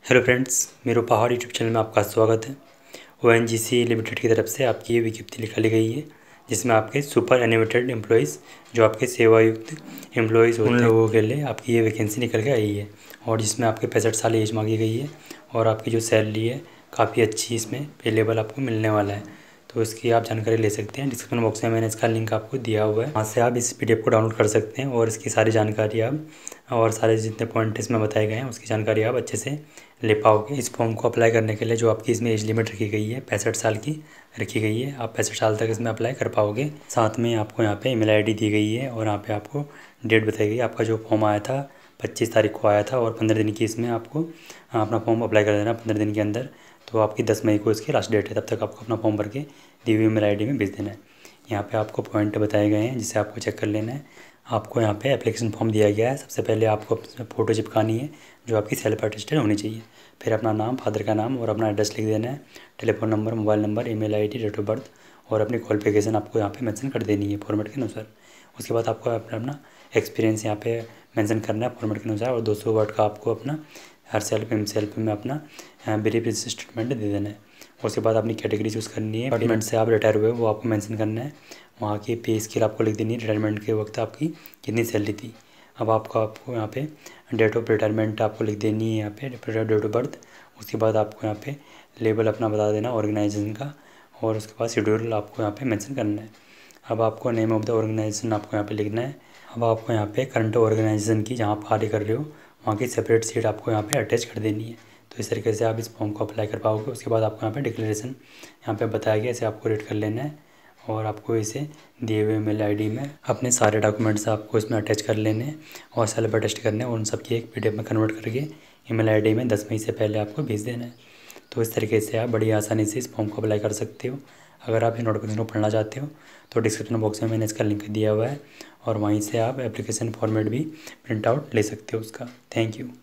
Hello friends, मेरे पहाड़ YouTube channel में आपका स्वागत है। ओएनजीसी लिमिटेड की तरफ से आपकी ये विज्ञप्ति निकाली गई है जिसमें आपके सुपर एनिमेटेड एम्प्लॉयज़ जो आपके सेवायुक्त एम्प्लॉयज़ होते हैं उन लोगों के लिए आपकी ये वैकेंसी निकल के आई है और जिसमें आपके 65 साल एज मांगी गई है और आपकी जो सैलरी है काफ़ी अच्छी इसमें पे लेवल आपको मिलने वाला है। तो इसकी आप जानकारी ले सकते हैं। डिस्क्रिप्शन बॉक्स में मैंने इसका लिंक आपको दिया हुआ है, वहाँ से आप इस पीडीएफ को डाउनलोड कर सकते हैं और इसकी सारी जानकारी आप और सारे जितने पॉइंट इसमें बताए गए हैं उसकी जानकारी आप अच्छे से ले पाओगे। इस फॉर्म को अप्लाई करने के लिए जो आपकी इसमें एज लिमिट रखी गई है 65 साल की रखी गई है, आप 65 साल तक इसमें अप्लाई कर पाओगे। साथ में आपको यहाँ पे ईमेल आईडी दी गई है और यहाँ पे आपको डेट बताई गई। आपका जो फॉर्म आया था 25 तारीख को आया था और 15 दिन की इसमें आपको अपना फॉर्म अप्लाई कर देना 15 दिन के अंदर। तो आपकी 10 मई को इसकी लास्ट डेट है, तब तक आपको अपना फॉर्म भर के दी हुई ईमेल आईडी में भेज देना है। यहाँ पे आपको पॉइंट बताए गए हैं जिसे आपको चेक कर लेना है। आपको यहाँ पे एप्लीकेशन फॉर्म दिया गया है। सबसे पहले आपको अपनी फ़ोटो चिपकानी है जो आपकी सेल्फ अटेस्टेड होनी चाहिए। फिर अपना नाम, फादर का नाम और अपना एड्रेस लिख देना है, telephone number, mobile number, email ID, date of birth और अपनी क्वालिफिकेशन आपको यहाँ पे मेंशन कर देनी है फॉर्मेट के अनुसार। उसके बाद आपको अपना एक्सपीरियंस यहाँ पे मेंशन करना है फॉर्मेट के अनुसार और 200 वर्ड का आपको अपना हर सेल्फ में अपना ब्रीफ स्टेटमेंट दे देना है। उसके बाद अपनी कैटेगरी चूज़ करनी है। डिपार्टमेंट से आप रिटायर हुए वो आपको मेंशन करना है। वहाँ की पे स्केल आपको लिख देनी है, रिटायरमेंट के वक्त आपकी कितनी सैलरी थी। अब आपको यहाँ पे डेट ऑफ रिटायरमेंट आपको लिख देनी है, यहाँ पे डेट ऑफ बर्थ। उसके बाद आपको यहाँ पे लेवल अपना बता देना ऑर्गेनाइजेशन का और उसके बाद शेड्यूल आपको यहाँ पे मेंशन करना है। अब आपको नेम ऑफ द ऑर्गेनाइजेशन आपको यहाँ पे लिखना है। अब आपको यहाँ पे करंट ऑर्गेनाइजेशन की जहाँ आप कार्य कर रहे हो वहाँ की सेपरेट सीट आपको यहाँ पे अटैच कर देनी है। तो इस तरीके से आप इस फॉर्म को अप्लाई कर पाओगे। उसके बाद आपको यहाँ पे डिक्लेरेशन यहाँ पे बताया गया, इसे आपको रीड कर लेना है और आपको इसे दिए हुए मेल आईडी में अपने सारे डॉक्यूमेंट्स आपको इसमें अटैच कर लेने हैं और सेल्फ अटेस्ट करने हैं और उन सब की एक पीडीएफ में कन्वर्ट करके ईमेल आईडी में 10 मई से पहले आपको भेज देना है। तो इस तरीके से आप बड़ी आसानी से इस फॉर्म को अप्लाई कर सकते हो। अगर आप ये नोटिफिकेशन को पढ़ना चाहते हो तो डिस्क्रिप्शन बॉक्स में मैंने इसका लिंक दिया हुआ है और वहीं से आप एप्लीकेशन फॉर्मेट भी प्रिंट आउट ले सकते हो उसका। Thank you.